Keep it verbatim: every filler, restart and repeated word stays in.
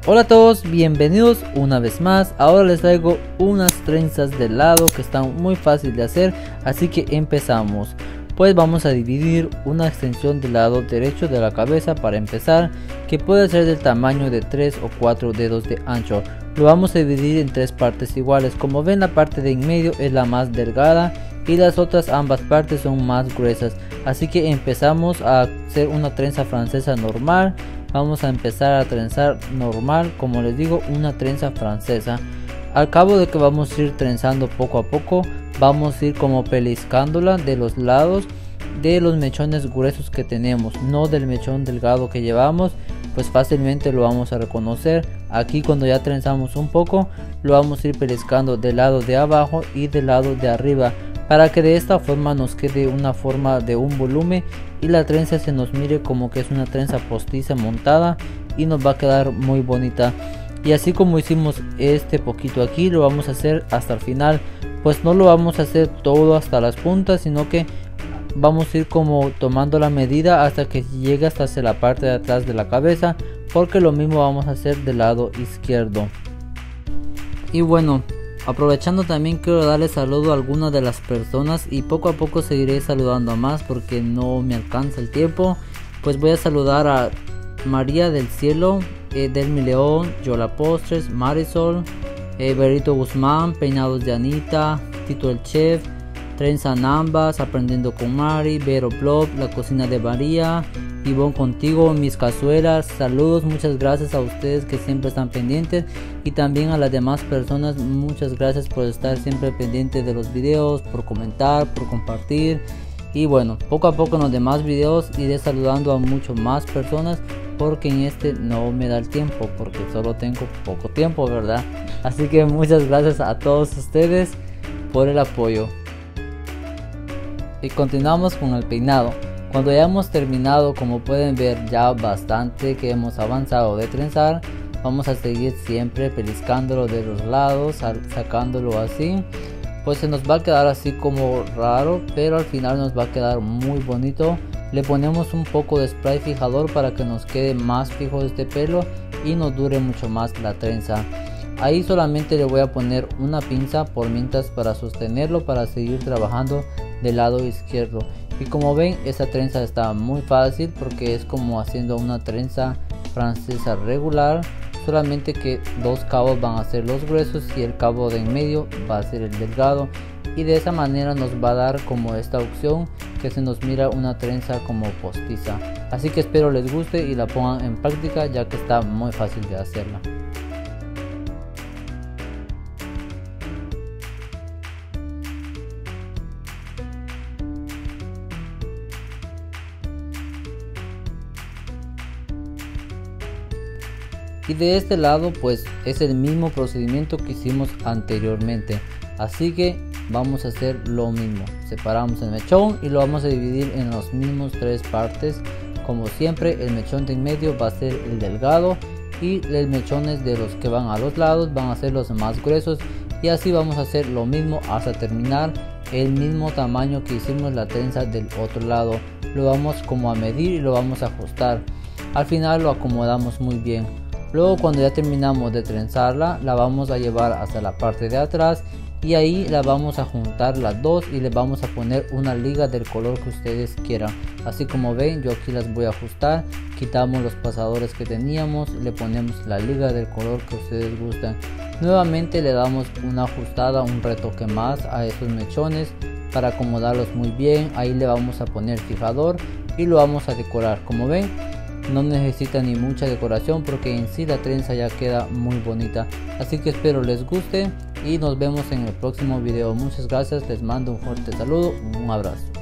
Hola a todos, bienvenidos una vez más. Ahora les traigo unas trenzas de lado que están muy fácil de hacer, así que empezamos. Pues vamos a dividir una extensión del lado derecho de la cabeza para empezar, que puede ser del tamaño de tres o cuatro dedos de ancho. Lo vamos a dividir en tres partes iguales. Como ven, la parte de en medio es la más delgada y las otras ambas partes son más gruesas, así que empezamos a hacer una trenza francesa normal. Vamos a empezar a trenzar normal, como les digo, una trenza francesa. Al cabo de que vamos a ir trenzando poco a poco, vamos a ir como pellizcándola de los lados de los mechones gruesos que tenemos, no del mechón delgado que llevamos, pues fácilmente lo vamos a reconocer. Aquí cuando ya trenzamos un poco, lo vamos a ir pellizcando del lado de abajo y del lado de arriba, para que de esta forma nos quede una forma de un volumen y la trenza se nos mire como que es una trenza postiza montada y nos va a quedar muy bonita. Y así como hicimos este poquito aquí, lo vamos a hacer hasta el final. Pues no lo vamos a hacer todo hasta las puntas, sino que vamos a ir como tomando la medida hasta que llegue hasta hacia la parte de atrás de la cabeza, porque lo mismo vamos a hacer del lado izquierdo. Y bueno, aprovechando también quiero darle saludo a algunas de las personas y poco a poco seguiré saludando a más porque no me alcanza el tiempo. Pues voy a saludar a María del Cielo, eh, Delmi León, Yola Postres, Marisol, eh, Berito Guzmán, Peinados de Anita, Tito el Chef, Trenza Nambas, Aprendiendo con Mari, Vero Blog, La Cocina de María, Ivonne Contigo, Mis Cazuelas. Saludos, muchas gracias a ustedes que siempre están pendientes, y también a las demás personas, muchas gracias por estar siempre pendientes de los videos, por comentar, por compartir. Y bueno, poco a poco en los demás videos iré saludando a mucho más personas, porque en este no me da el tiempo, porque solo tengo poco tiempo, ¿verdad? Así que muchas gracias a todos ustedes por el apoyo. Y continuamos con el peinado. Cuando ya hemos terminado, como pueden ver ya bastante que hemos avanzado de trenzar, vamos a seguir siempre pellizcándolo de los lados, sacándolo así. Pues se nos va a quedar así como raro, pero al final nos va a quedar muy bonito. Le ponemos un poco de spray fijador para que nos quede más fijo este pelo y nos dure mucho más la trenza. Ahí solamente le voy a poner una pinza por mientras para sostenerlo, para seguir trabajando del lado izquierdo. Y como ven, esta trenza está muy fácil porque es como haciendo una trenza francesa regular, solamente que dos cabos van a ser los gruesos y el cabo de en medio va a ser el delgado, y de esa manera nos va a dar como esta opción que se nos mira una trenza como postiza. Así que espero les guste y la pongan en práctica, ya que está muy fácil de hacerla. Y de este lado pues es el mismo procedimiento que hicimos anteriormente, así que vamos a hacer lo mismo. Separamos el mechón y lo vamos a dividir en los mismos tres partes. Como siempre, el mechón de en medio va a ser el delgado y los mechones de los que van a los lados van a ser los más gruesos, y así vamos a hacer lo mismo hasta terminar el mismo tamaño que hicimos la trenza del otro lado. Lo vamos como a medir y lo vamos a ajustar. Al final lo acomodamos muy bien. Luego, cuando ya terminamos de trenzarla, la vamos a llevar hasta la parte de atrás y ahí la vamos a juntar las dos y le vamos a poner una liga del color que ustedes quieran. Así como ven, yo aquí las voy a ajustar. Quitamos los pasadores que teníamos, le ponemos la liga del color que ustedes gustan. Nuevamente le damos una ajustada, un retoque más a esos mechones para acomodarlos muy bien. Ahí le vamos a poner fijador y lo vamos a decorar. Como ven, no necesita ni mucha decoración porque en sí la trenza ya queda muy bonita. Así que espero les guste y nos vemos en el próximo video. Muchas gracias, les mando un fuerte saludo, un abrazo.